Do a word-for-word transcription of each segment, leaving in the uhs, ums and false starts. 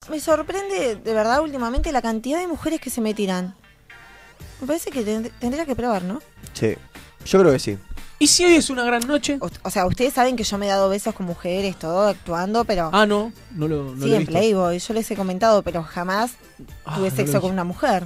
me sorprende de verdad últimamente la cantidad de mujeres que se me tiran. Me parece que tend- tendría que probar, ¿no? Sí, yo creo que sí. ¿Y si hoy es una gran noche? O, o sea, ustedes saben que yo me he dado besos con mujeres, todo actuando, pero... Ah, no, no lo, no sí, lo he en visto. Playboy, yo les he comentado, pero jamás Ah, tuve no sexo lo con vi. una mujer.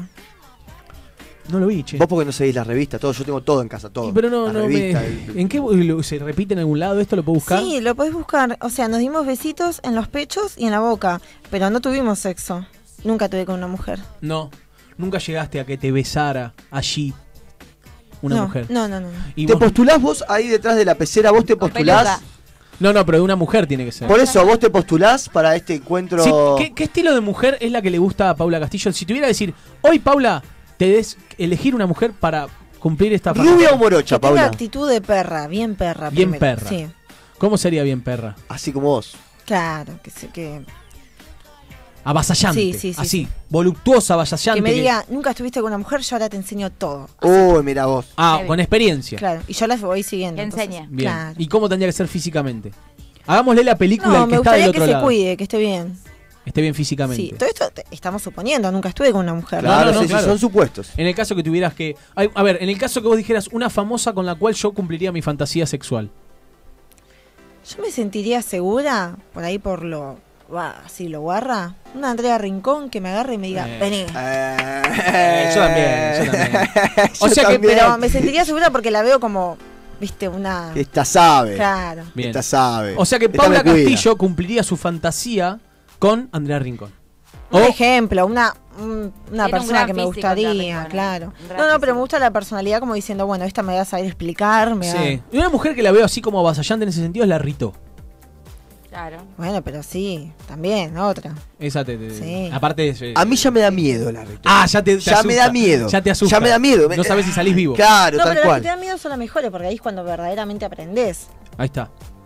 No lo vi, che. Vos porque no seguís la revista, todo, yo tengo todo en casa, todo. Y pero no, la no revista, me... el- ¿En qué lo- se repite en algún lado? ¿Esto lo puedo buscar? Sí, lo podés buscar. O sea, nos dimos besitos en los pechos y en la boca, pero no tuvimos sexo. Nunca tuve con una mujer. No, nunca llegaste a que te besara allí una no, mujer. No, no, no. no. ¿Y ¿Te vos? postulás vos ahí detrás de la pecera? ¿Vos te Con postulás? peluca. No, no, pero de una mujer tiene que ser. Por eso, ¿vos te postulás para este encuentro? Sí, ¿qué, qué estilo de mujer es la que le gusta a Paula Castillo? Si tuviera que decir, hoy Paula, te des elegir una mujer para cumplir esta ¿Rubia fantasía. o morocha, Que tenga Paula? actitud de perra, bien perra. Bien primero. perra. Sí, ¿Cómo sería bien perra? Así como vos. claro, que se, que, Avasallante. Sí, sí, sí, así, sí. voluptuosa, avasallante. que me que- diga, nunca estuviste con una mujer, yo ahora te enseño todo. Uy, mira vos. Ah, Heavy. con experiencia. Claro, y yo las voy siguiendo. Que entonces, enseñe. Bien. Claro. ¿Y cómo tendría que ser físicamente? Hagámosle la película No, al que me está del gustaría otro que se lado. cuide, que esté bien. Esté bien físicamente. Sí, todo esto te- estamos suponiendo, nunca estuve con una mujer. No, Claro, no, sí, sí, claro. son supuestos. En el caso que tuvieras que... ay, a ver, en el caso que vos dijeras una famosa con la cual yo cumpliría mi fantasía sexual. Yo me sentiría segura, por ahí por lo, va, así lo guarra, una Andrea Rincón que me agarre y me diga, Eh. vení. Eh, yo también, yo también. Yo O sea que- también. Pero me sentiría segura porque la veo como, viste, una... Esta sabe. Claro. Bien. Esta sabe. O sea que Esta Paula me cuida. Castillo cumpliría su fantasía con Andrea Rincón. Un O- ejemplo, una, un- una un persona gran que me físico, Andrea gustaría, Rincón, claro. un gran No, no, pero físico. me gusta la personalidad como diciendo, bueno, esta me va a saber explicar, me va- Sí. Y una mujer que la veo así como avasallante en ese sentido es la Rito. Claro. Bueno, pero sí, también, otra. Esa te... te- Sí. Aparte es... eh, A mí ya me da miedo la Rito. Ah, ya te, te ya me asusta. da miedo. Ya te asusta. Ya me da miedo. No sabes si salís vivo. Claro, No, tal pero las cual. que te dan miedo son las mejores, porque ahí es cuando verdaderamente aprendés. Ahí está.